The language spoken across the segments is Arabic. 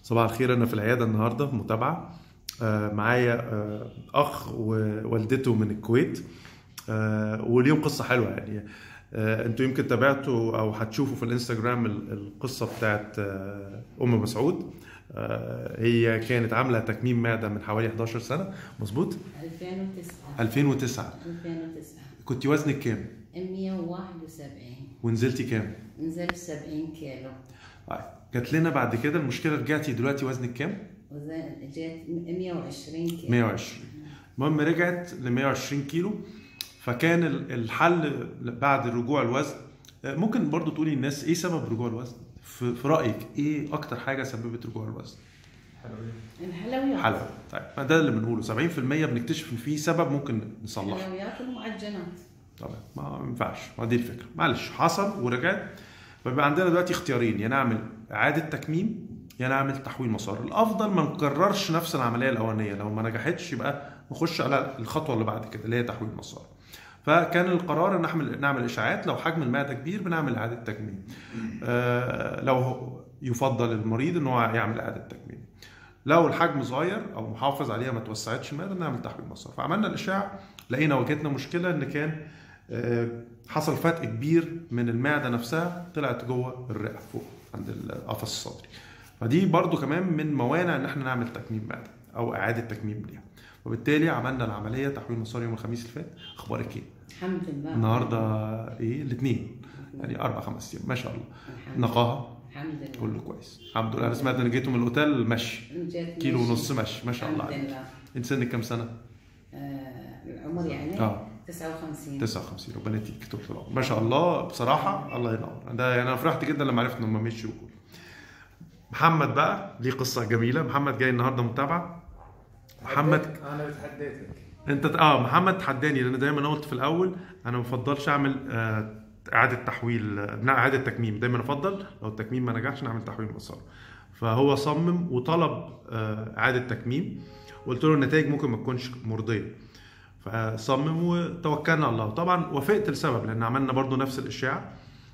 صباح الخير. انا في العياده النهارده في متابعه. معايا اخ ووالدته من الكويت. وليهم قصه حلوه يعني. انتوا يمكن تابعتوا او هتشوفوا في الانستجرام القصه بتاعت ام مسعود. هي كانت عامله تكميم معده من حوالي 11 سنه، مظبوط؟ 2009. كنت وزنك كام؟ 171. ونزلتي كام؟ نزلت 70 كيلو. جات لنا بعد كده المشكله، رجعتي دلوقتي وزنك كام؟ جيت 120 كيلو. 120. المهم رجعت ل 120 كيلو. فكان الحل بعد رجوع الوزن، ممكن برضو تقولي للناس ايه سبب رجوع الوزن؟ في رايك ايه اكتر حاجه سببت رجوع الوزن؟ الحلويات. حلويات. طيب ما ده اللي بنقوله، 70% بنكتشف ان في سبب ممكن نصلحه. الحلويات والمعجنات. طبعا ما ينفعش، ما دي الفكره. معلش حصل ورجعت. فبقى عندنا دلوقتي اختيارين، يا نعمل اعاده تكميم يا نعمل تحويل مسار. الافضل ما نكررش نفس العمليه الاولانيه، لو ما نجحتش يبقى نخش على الخطوه اللي بعد كده اللي هي تحويل مسار. فكان القرار ان نعمل اشاعات. لو حجم المعده كبير بنعمل اعاده تكميم. لو يفضل المريض ان هو يعمل اعاده تكميم. لو الحجم صغير او محافظ عليها ما توسعتش المعده نعمل تحويل مسار. فعملنا الاشعه، لقينا واجهتنا مشكله ان كان حصل فتق كبير من المعده نفسها، طلعت جوه الرئه فوق عند القفص الصدري. فدي برضو كمان من موانع ان احنا نعمل تكميم معده او اعاده تكميم ليها. وبالتالي عملنا العمليه تحويل مسار يوم الخميس اللي فات. اخبارك ايه؟ الحمد لله. النهارده ايه؟ الاثنين، يعني 4-5 ايام ما شاء الله. نقاها الحمد لله كله كويس الحمد لله. انا سمعت ان جيتوا من الاوتيل مشي، كيلو ونص مشي ما شاء الله عليك. انت سنك كام سنه؟ العمر يعني 59. 59. ربنا يديك طول العمر ما شاء الله. بصراحه الله ينور. ده يعني انا فرحت جدا لما عرفت ان هم مشوا. محمد بقى ليه قصه جميله. محمد جاي النهارده متابعه. محمد انا بتحديتك انت محمد تحداني، لان دايما انا قلت في الاول انا ما بفضلش اعمل اعاده تحويل، اعاده تكميم. دايما افضل لو التكميم ما نجحش نعمل تحويل مسار. فهو صمم وطلب اعاده تكميم، وقلت له النتائج ممكن ما تكونش مرضيه. فصمم وتوكلنا على الله. طبعا وافقت لسبب، لان عملنا برضو نفس الاشعه،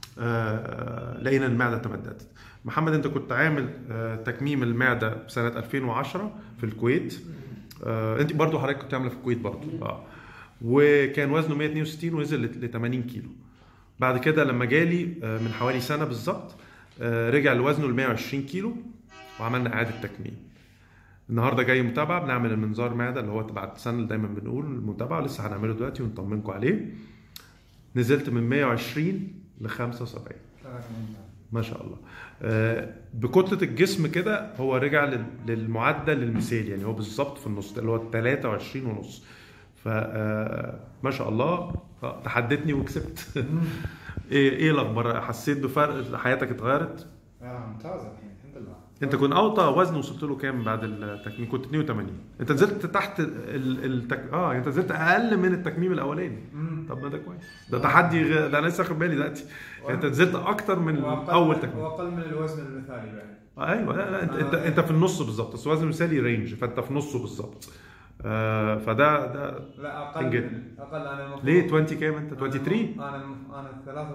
لقينا المعده تمددت. محمد انت كنت عامل تكميم المعده سنه 2010 في الكويت. انت برضو حضرتك كنت عامله في الكويت برضو. وكان وزنه 162 ونزل ل 80 كيلو. بعد كده لما جالي من حوالي سنه بالظبط، رجع لوزنه ل 120 كيلو وعملنا اعاده تكميم. النهارده جاي متابعه، بنعمل المنظار معده اللي هو بعد سنه اللي دايما بنقول المتابعه، لسه هنعمله دلوقتي ونطمنكم عليه. نزلت من 120 ل 75 ما شاء الله. بكتله الجسم كده هو رجع للمعدل المثالي، يعني هو بالظبط في النص اللي هو 23 ونص. ما شاء الله. تحدتني وكسبت. ايه الاخبار؟ حسيت بفرق؟ حياتك اتغيرت؟ ممتازه الحين الحمد لله. انت كنت اوطى وزن وصلت له كام بعد التكميم؟ كنت 82. انت نزلت تحت انت نزلت اقل من التكميم الاولاني. طب ما ده كويس. ده تحدي ده انا لسه واخد بالي دلوقتي. انت نزلت اكتر من اول تكميم واقل من الوزن المثالي يعني. ايوه. لا انت في النص بالظبط. بس الوزن المثالي رينج، فانت في نصه بالظبط. فده لا اقل انا المفروض. ليه 20 كام انت؟ 23؟ انا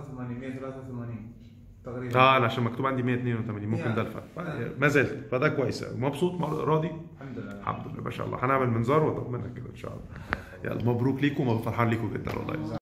183 تقريبا. انا عشان مكتوب عندي 182 ممكن ده الفرق. ما زلت، فده كويس. مبسوط راضي الحمد لله. الحمد لله ما شاء الله. هنعمل منظار واطمنك كده ان شاء الله. يلا مبروك ليكم وفرحان ليكم جدا والله.